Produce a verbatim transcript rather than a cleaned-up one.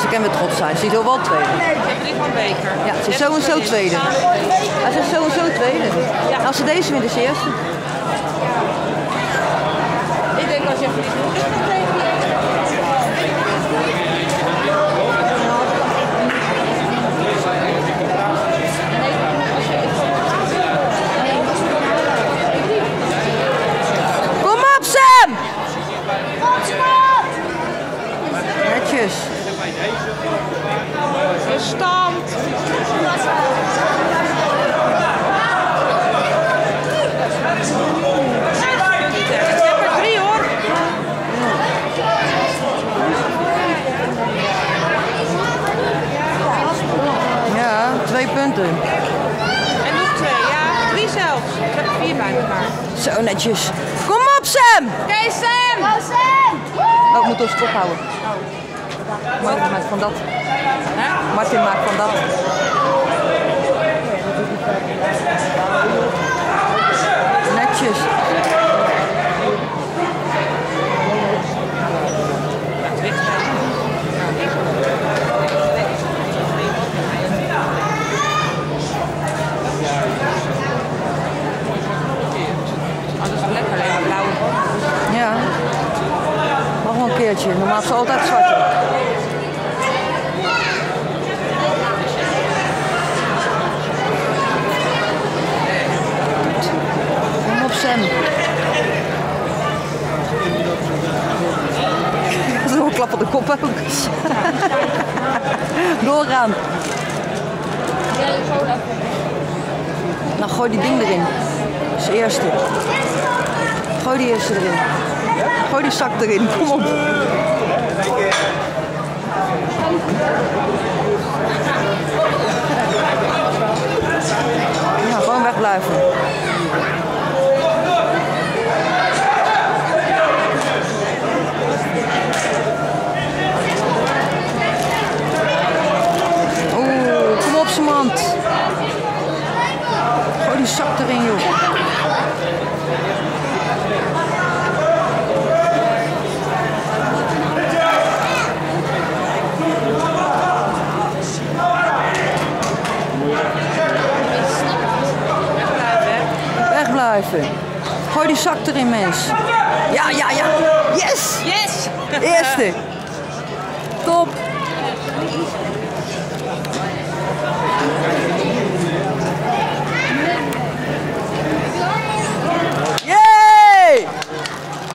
Ze kunnen we trots zijn. Ze is al wel tweede. Dit van beker. Ja, ze is sowieso tweede. Ja, ze is sowieso tweede. En als ze deze wint, is ze eerste. Ik denk als je even niet doet. Kom op, Sam! Netjes. Verstand. Ik heb er drie hoor. Ja, twee punten. En nog twee, ja. Drie zelfs. Ik heb er vier bij elkaar. Zo netjes. Kom op, Sam! Oké, Sam! Go Sam! Oh, ik moet ons kop houden. Martin maakt van dat. Hè? Martin maakt van dat. Netjes. Oh, dat is wel lekker, alleen maar blauwe. Ja. Nog wel een keertje. Normaal is ze altijd zwart. Kom op, Sam. Zo een klap op de kop ook. Doorgaan. Nou, gooi die ding erin. Dat is de eerste. Gooi die eerste erin. Gooi die zak erin. Kom op. Ja, gewoon wegblijven. Oeh, kom op, Samant. Gooi die zak erin, joh. Wegblijven. Gooi die zak erin, mens. Ja, ja, ja. Yes! Yes! Eerste. Top.